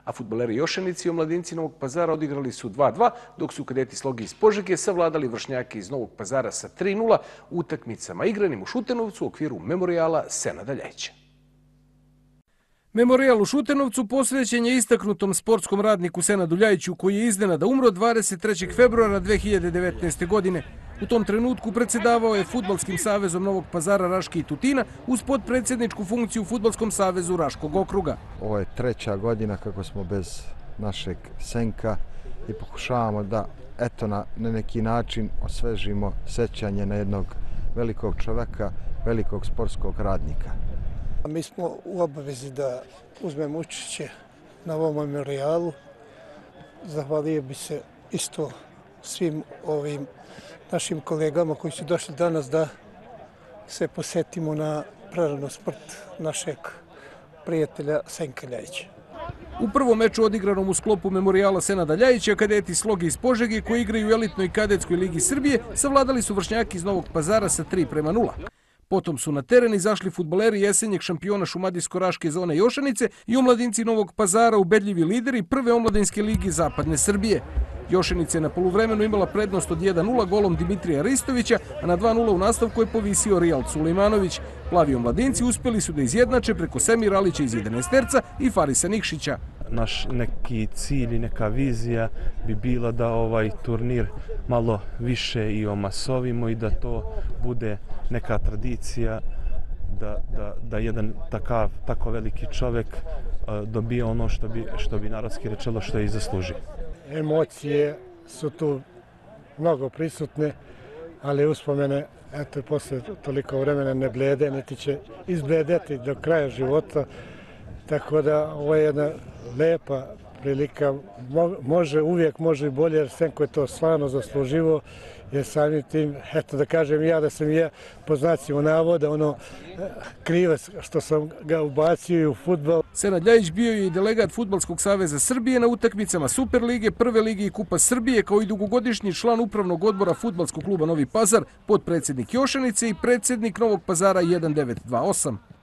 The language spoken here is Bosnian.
a fudbaleri Jošanice i omladinci Novog Pazara odigrali su 2:2, dok su kadeti Slogi iz Požege savladali vršnjake iz Novog Pazara sa 3:0 u utakmicama igranim u Šutenovcu u okviru memorijala Senada Ljajića. Memorijal u Šutenovcu posvećen je istaknutom sportskom radniku Senadu Ljajiću, koji je iznenada umro 23. februara 2019. godine. U tom trenutku predsjedavao je Fudbalskim savezom Novog Pazara, Raške i Tutina uz potpredsjedničku funkciju u Fudbalskom savezu Raškog okruga. Ovo je 3. godina kako smo bez našeg Senka i pokušavamo da na neki način osvežimo sećanje na jednog velikog čoveka, velikog sportskog radnika. Mi smo u obavezi da uzmemo učešće na ovom memorijalu. Zahvalio bi se isto svim ovim našim kolegama koji su došli danas da se posjetimo na prerano smrt našeg prijatelja Senka Ljajića. U prvom meču odigranom u sklopu memorijala Senada Ljajića, kadeti Slogi iz Požege koji igraju u elitnoj kadetskoj ligi Srbije savladali su vršnjaki iz Novog Pazara sa 3:0. Potom su na teren izašli fudbaleri jesenjeg šampiona Šumadijsko-Raške zone Jošanice i omladinci Novog Pazara, ubedljivi lideri prve omladinske ligi Zapadne Srbije. Jošanica je na poluvremenu imala prednost od 1:0 golom Dimitrija Ristovića, a na 2:0 u nastavku je povisio Rijal Sulejmanović. Plavi omladinci uspjeli su da izjednače preko Semir Alića iz 11-terca i Farisa Nikšića. Naš neki cilj i neka vizija bi bila da ovaj turnir malo više i omasovimo i da to bude neka tradicija, da jedan tako veliki čovjek dobije ono što bi narodski rečeno što je i zaslužio. Emocije su tu mnogo prisutne, ali uspomene, posle toliko vremena ne blede, niti će izbledeti do kraja života. Tako da ovo je jedna lepa prilika, uvijek može i bolje, jer Senko je to stvarno zasluživo, jer samim tim, da kažem ja da sam po znacima navoda, krivac što sam ga ubacio i u fudbal. Senad Ljajić bio je i delegat Fudbalskog saveza Srbije na utakmicama Superlige, Prve lige i Kupa Srbije, kao i dugogodišnji član upravnog odbora Fudbalskog kluba Novi Pazar, potpredsjednik Jošanice i predsjednik Novog Pazara 1928.